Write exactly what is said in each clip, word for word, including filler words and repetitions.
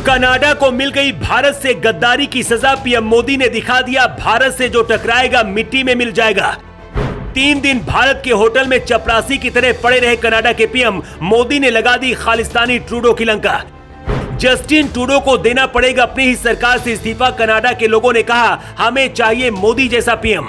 Canada को मिल गई भारत से गद्दारी की सजा। पीएम मोदी ने दिखा दिया, भारत से जो टकराएगा मिट्टी में मिल जाएगा। तीन दिन भारत के होटल में चपरासी की तरह पड़े रहे कनाडा के पीएम मोदी ने लगा दी खालिस्तानी ट्रूडो की लंका। जस्टिन ट्रूडो को देना पड़ेगा अपनी ही सरकार से इस्तीफा। कनाडा के लोगों ने कहा, हमें चाहिए मोदी जैसा पीएम।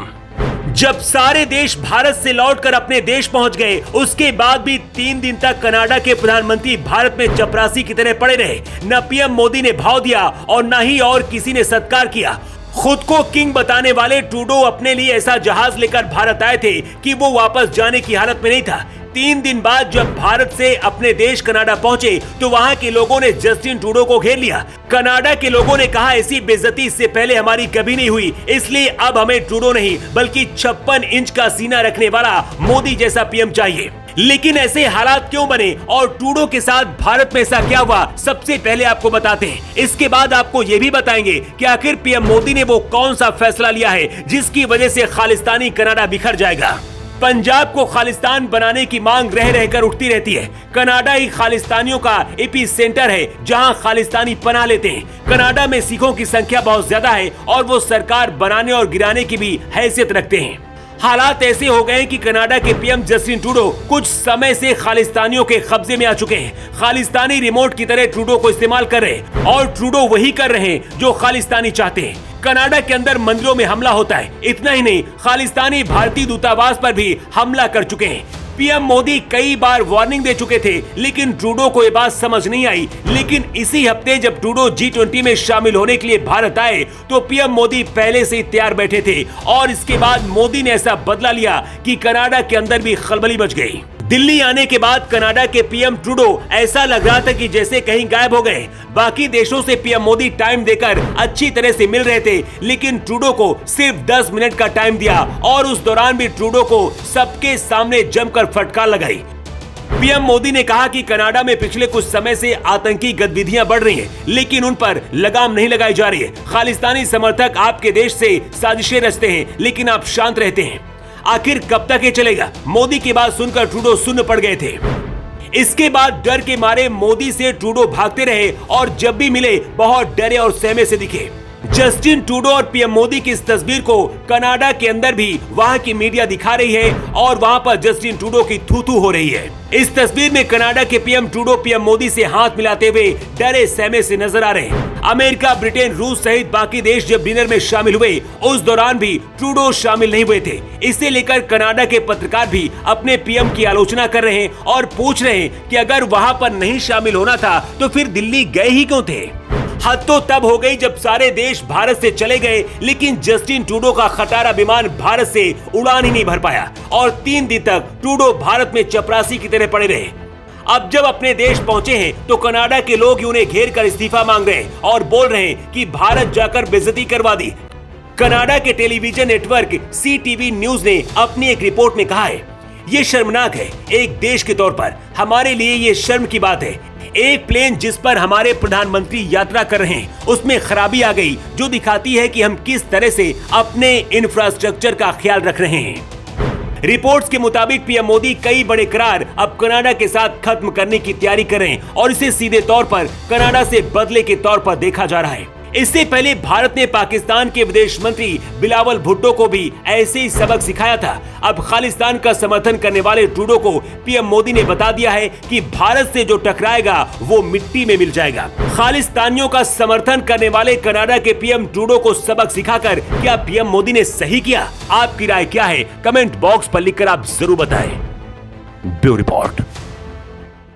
जब सारे देश भारत से लौटकर अपने देश पहुंच गए, उसके बाद भी तीन दिन तक कनाडा के प्रधानमंत्री भारत में चपरासी की तरह पड़े रहे। न पीएम मोदी ने भाव दिया और न ही और किसी ने सत्कार किया। खुद को किंग बताने वाले ट्रूडो अपने लिए ऐसा जहाज लेकर भारत आए थे कि वो वापस जाने की हालत में नहीं था। तीन दिन बाद जब भारत से अपने देश कनाडा पहुंचे तो वहां के लोगों ने जस्टिन ट्रूडो को घेर लिया। कनाडा के लोगों ने कहा, ऐसी बेइज्जती इससे पहले हमारी कभी नहीं हुई, इसलिए अब हमें ट्रूडो नहीं बल्कि छप्पन इंच का सीना रखने वाला मोदी जैसा पीएम चाहिए। लेकिन ऐसे हालात क्यों बने और ट्रूडो के साथ भारत में ऐसा क्या हुआ, सबसे पहले आपको बताते हैं। इसके बाद आपको ये भी बताएंगे कि आखिर पीएम मोदी ने वो कौन सा फैसला लिया है जिसकी वजह से खालिस्तानी कनाडा बिखर जाएगा। पंजाब को खालिस्तान बनाने की मांग रह रहकर उठती रहती है। कनाडा ही खालिस्तानियों का एपी सेंटर है जहां खालिस्तानी पनाह लेते हैं। कनाडा में सिखों की संख्या बहुत ज्यादा है और वो सरकार बनाने और गिराने की भी हैसियत रखते हैं। हालात ऐसे हो गए कि कनाडा के पीएम जस्टिन ट्रूडो कुछ समय से खालिस्तानियों के कब्जे में आ चुके हैं। खालिस्तानी रिमोट की तरह ट्रूडो को इस्तेमाल कर रहे हैं और ट्रूडो वही कर रहे हैं जो खालिस्तानी चाहते हैं। कनाडा के अंदर मंदिरों में हमला होता है। इतना ही नहीं, खालिस्तानी भारतीय दूतावास पर भी हमला कर चुके हैं। पीएम मोदी कई बार वार्निंग दे चुके थे, लेकिन ट्रूडो को ये बात समझ नहीं आई। लेकिन इसी हफ्ते जब ट्रूडो जी ट्वेंटी में शामिल होने के लिए भारत आए तो पीएम मोदी पहले से ही तैयार बैठे थे और इसके बाद मोदी ने ऐसा बदला लिया कि कनाडा के अंदर भी खलबली मच गई। दिल्ली आने के बाद कनाडा के पीएम ट्रूडो ऐसा लग रहा था कि जैसे कहीं गायब हो गए। बाकी देशों से पीएम मोदी टाइम देकर अच्छी तरह से मिल रहे थे, लेकिन ट्रूडो को सिर्फ दस मिनट का टाइम दिया और उस दौरान भी ट्रूडो को सबके सामने जमकर फटकार लगाई। पीएम मोदी ने कहा कि कनाडा में पिछले कुछ समय से आतंकी गतिविधियां बढ़ रही हैं, लेकिन उन पर लगाम नहीं लगाई जा रही है। खालिस्तानी समर्थक आपके देश से साजिशें रचते हैं, लेकिन आप शांत रहते हैं। आखिर कब तक ये चलेगा? मोदी की बात सुनकर ट्रूडो सुन्न पड़ गए थे। इसके बाद डर के मारे मोदी से ट्रूडो भागते रहे और जब भी मिले बहुत डरे और सहमे से दिखे। जस्टिन ट्रूडो और पीएम मोदी की इस तस्वीर को कनाडा के अंदर भी वहां की मीडिया दिखा रही है और वहां पर जस्टिन ट्रूडो की थू थू हो रही है। इस तस्वीर में कनाडा के पीएम ट्रूडो पीएम मोदी से हाथ मिलाते हुए डरे सहमे से नजर आ रहे हैं। अमेरिका, ब्रिटेन, रूस सहित बाकी देश जब डिनर में शामिल हुए उस दौरान भी ट्रूडो शामिल नहीं हुए थे। इसे लेकर कनाडा के पत्रकार भी अपने पीएम की आलोचना कर रहे हैं और पूछ रहे हैं कि अगर वहां पर नहीं शामिल होना था तो फिर दिल्ली गए ही क्यों थे? हद तो तब हो गई जब सारे देश भारत से चले गए, लेकिन जस्टिन ट्रूडो का खटारा विमान भारत से उड़ान ही नहीं भर पाया और तीन दिन तक ट्रूडो भारत में चपरासी की तरह पड़े रहे। अब जब अपने देश पहुंचे हैं तो कनाडा के लोग उन्हें घेर कर इस्तीफा मांग रहे हैं और बोल रहे हैं कि भारत जाकर बेइज्जती करवा दी। कनाडा के television network C TV news ने अपनी एक रिपोर्ट में कहा है, ये शर्मनाक है। एक देश के तौर पर हमारे लिए ये शर्म की बात है। एक प्लेन जिस पर हमारे प्रधानमंत्री यात्रा कर रहे हैं उसमें खराबी आ गई, जो दिखाती है कि हम किस तरह से अपने इंफ्रास्ट्रक्चर का ख्याल रख रहे हैं। रिपोर्ट्स के मुताबिक पीएम मोदी कई बड़े करार अब कनाडा के साथ खत्म करने की तैयारी कर रहे हैं और इसे सीधे तौर पर कनाडा से बदले के तौर पर देखा जा रहा है। इससे पहले भारत ने पाकिस्तान के विदेश मंत्री बिलावल भुट्टो को भी ऐसे ही सबक सिखाया था। अब खालिस्तान का समर्थन करने वाले ट्रूडो को पीएम मोदी ने बता दिया है कि भारत से जो टकराएगा वो मिट्टी में मिल जाएगा। खालिस्तानियों का समर्थन करने वाले कनाडा के पीएम ट्रूडो को सबक सिखाकर क्या पीएम मोदी ने सही किया? आपकी राय क्या है? कमेंट बॉक्स पर लिखकर आप जरूर बताएं। Bureau report.